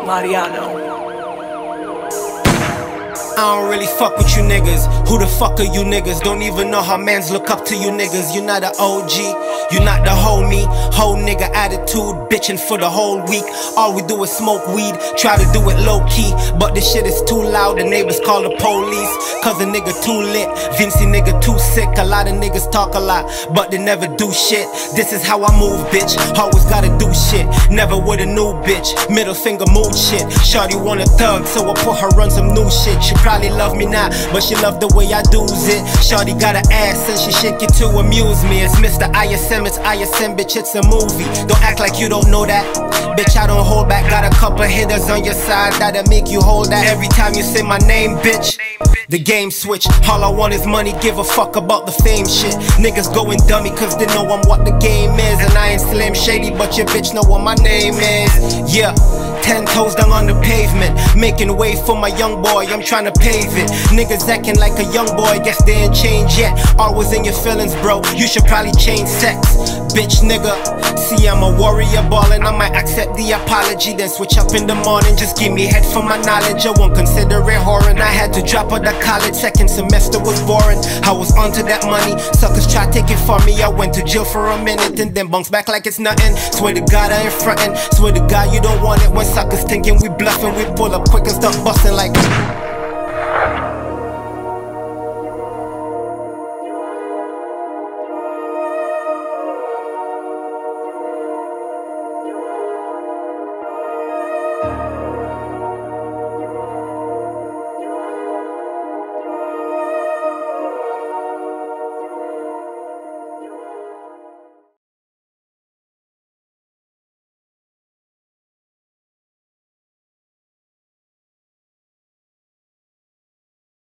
Mariano. I don't really fuck with you niggas. Who the fuck are you niggas? Don't even know how mans look up to you niggas. You not a OG, you not the homie. Whole nigga attitude, bitchin' for the whole week. All we do is smoke weed, try to do it low key, but this shit is too loud, the neighbors call the police. Cause a nigga too lit, Vincy nigga too sick. A lot of niggas talk a lot, but they never do shit. This is how I move, bitch, always gotta do shit. Never with a new bitch, middle finger mood shit. Shawty want a thug, so I put her on some new shit. She probably love me now, but she love the way I do's it. Shawty got an ass and she shake it to amuse me. It's Mr. ISM, it's ISM, bitch, it's a movie. Don't act like you don't know that. Bitch, I don't hold back, got a couple hitters on your side that'll make you hold that. Every time you say my name, bitch, the game switch. All I want is money, give a fuck about the fame shit. Niggas going dummy cause they know I'm what the game is. And I ain't Slim Shady, but your bitch know what my name is. Yeah, 10 toes down on the pavement, making way for my young boy, I'm tryna pave it. Niggas acting like a young boy, guess they ain't changed yet. Always in your feelings, bro, you should probably change sex. Bitch nigga, see I'm a warrior ballin', I might accept the apology, then switch up in the morning. Just give me head for my knowledge, I won't consider it whoring. I had to drop out of college, second semester was boring. I was onto that money, suckers try take it from me. I went to jail for a minute and then bounce back like it's nothing. Swear to God I ain't frontin', swear to God you don't want it. When suckers thinking we bluffing, we pull up quick and start bustin' like